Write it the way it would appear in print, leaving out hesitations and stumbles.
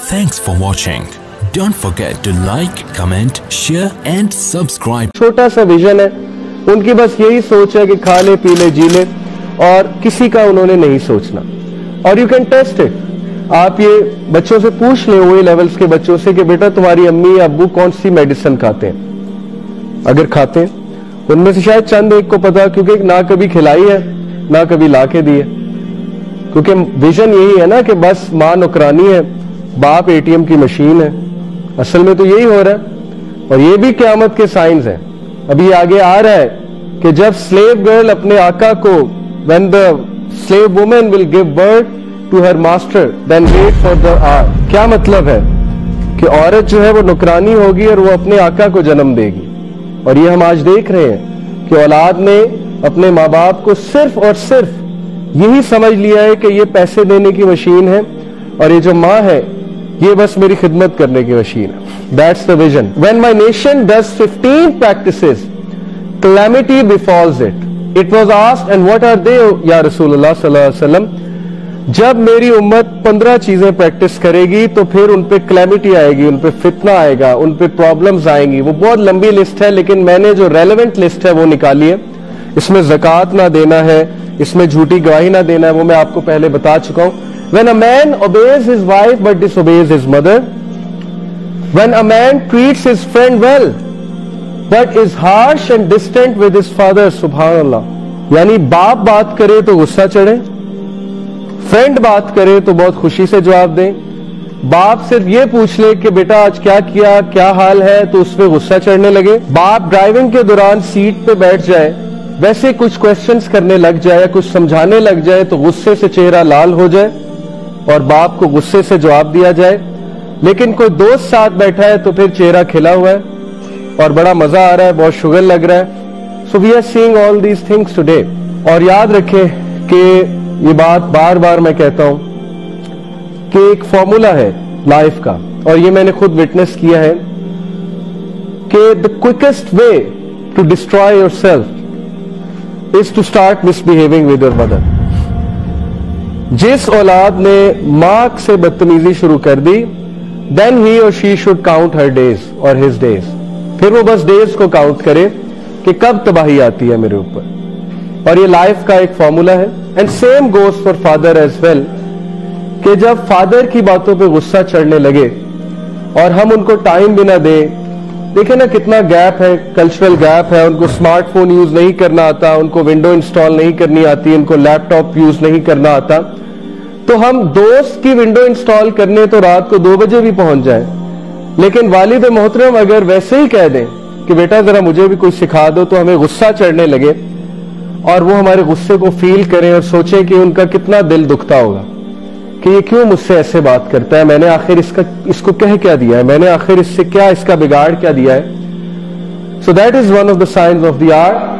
Thanks for watching. Don't forget to like, comment, share and subscribe. छोटा सा vision है उनकी, बस यही सोच है कि खा ले पी ले जी ले, और किसी का उन्होंने नहीं सोचना. और यू कैन टेस्ट इट. आप ये बच्चों से पूछ लें, वही लेवल्स के बच्चों से, कि बेटा तुम्हारी अम्मी अब्बू कौन सी मेडिसिन खाते हैं. अगर खाते हैं उनमें से शायद चंद एक को पता, क्योंकि ना कभी खिलाई है ना कभी ला के दी है. क्योंकि विजन यही है ना कि बस माँ नौकरानी है, बाप एटीएम की मशीन है. असल में तो यही हो रहा है, और ये भी क़यामत के साइंस हैं. अभी आगे आ रहा है कि जब स्लेव गर्ल अपने आका को, when the slave woman will give birth to her master, then wait for the hour. क्या मतलब है कि औरत जो है वो नौकरानी होगी और वो अपने आका को जन्म देगी. और ये हम आज देख रहे हैं कि औलाद ने अपने माँ बाप को सिर्फ और सिर्फ यही समझ लिया है कि ये पैसे देने की मशीन है, और ये जो माँ है ये बस मेरी खिदमत करने की मशीन है. That's the vision. When my nation does 15 practices, calamity befalls it. It was asked, and what are they, या रसूलुल्लाह सल्लल्लाहु अलैहि वसल्लम? जब मेरी उम्मत 15 चीजें प्रैक्टिस करेगी तो फिर उन पे कैलेमिटी आएगी, उन पे फितना आएगा, उन पे प्रॉब्लम्स आएंगी. वो बहुत लंबी लिस्ट है, लेकिन मैंने जो रेलेवेंट लिस्ट है वो निकाली है. इसमें ज़कात ना देना है, इसमें झूठी गवाही ना देना है, वो मैं आपको पहले बता चुका हूं. When a man obeys his wife but disobeys his mother, when a man treats his friend well but is harsh and distant with his father, subhanallah. यानी बाप बात करे तो गुस्सा चढ़े, फ्रेंड बात करे तो बहुत खुशी से जवाब दें. बाप सिर्फ ये पूछ ले कि बेटा आज क्या किया, क्या हाल है, तो उसमें गुस्सा चढ़ने लगे. बाप ड्राइविंग के दौरान सीट पे बैठ जाए, वैसे कुछ क्वेश्चंस करने लग जाए, कुछ समझाने लग जाए तो गुस्से से चेहरा लाल हो जाए और बाप को गुस्से से जवाब दिया जाए. लेकिन कोई दोस्त साथ बैठा है तो फिर चेहरा खिला हुआ है और बड़ा मजा आ रहा है, बहुत शुगर लग रहा है. So we are seeing all these things today. और याद रखें कि ये बात बार बार मैं कहता हूं कि एक फॉर्मूला है लाइफ का, और ये मैंने खुद विटनेस किया है, कि the quickest way to destroy yourself is to start misbehaving with your mother. जिस औलाद ने माँ से बदतमीजी शुरू कर दी, then he or she should count her days or his days. फिर वो बस डेज को काउंट करे कि कब तबाही आती है मेरे ऊपर. और ये लाइफ का एक फॉर्मूला है. And same goes for father as well, कि जब फादर की बातों पे गुस्सा चढ़ने लगे और हम उनको टाइम भी ना दें. देखें ना कितना गैप है, कल्चरल गैप है. उनको स्मार्टफोन यूज नहीं करना आता, उनको विंडो इंस्टॉल नहीं करनी आती, उनको लैपटॉप यूज नहीं करना आता. तो हम दोस्त की विंडो इंस्टॉल करने तो रात को 2 बजे भी पहुंच जाए, लेकिन वालिद मोहतरम अगर वैसे ही कह दें कि बेटा जरा मुझे भी कुछ सिखा दो, तो हमें गुस्सा चढ़ने लगे और वो हमारे गुस्से को फील करें और सोचें कि उनका कितना दिल दुखता होगा कि ये क्यों मुझसे ऐसे बात करता है, मैंने आखिर इसको कह क्या दिया है, मैंने आखिर इससे क्या, इसका बिगाड़ क्या दिया है. So that is one of the science of the our.